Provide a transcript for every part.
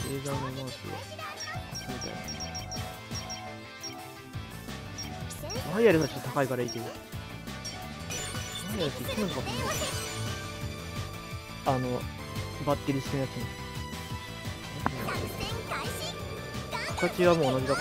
ーザーのマークはみたいな。ワイヤレスはちょっと高いからいいけど、ワイヤレスいくのかもね。バッテリーしてるやつに形はもう同じだから。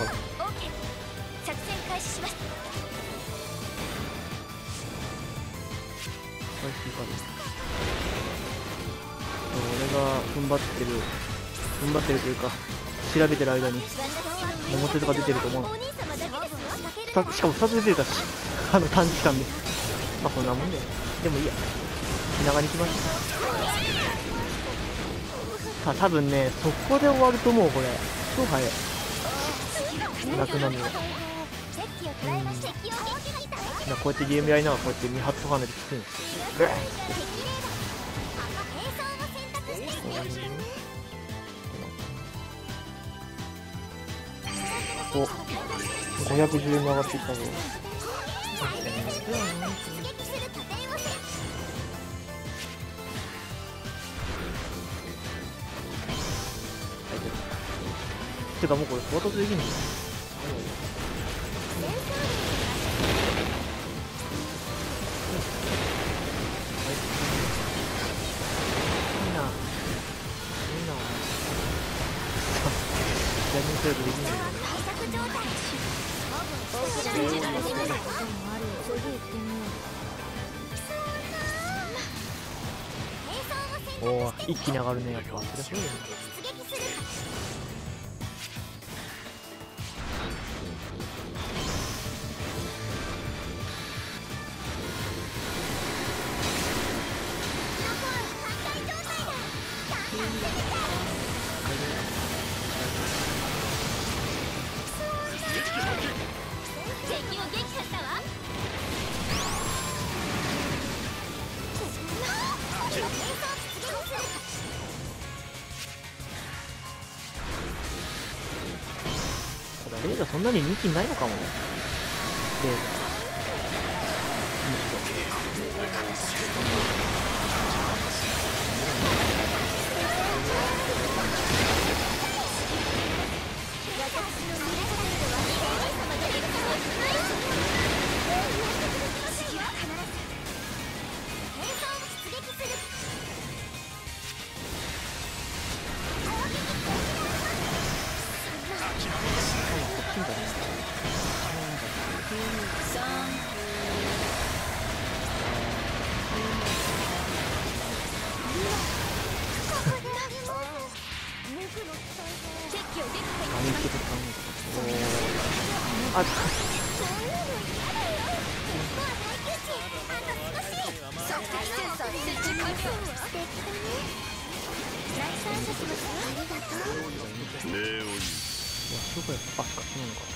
俺が踏ん張ってるというか調べてる間に桃手とか出てると思うの。しかも2つ出てたし、短時間で。まあそんなもんだよ。でもいいや、気長に来ました。多分ね、そこで終わると思う。これ超早い、なくなるの。こうやってゲームやりながらこうやって見張っとかないときついんですよ。お、510円も上がっていったぞ。てかもうこれ唐突できんの？おお、一気に上がるね、やっぱ。それそうだよね。レーザーそんなに人気ないのかもね。レーザーあっどこやった？あ、そっちなのか。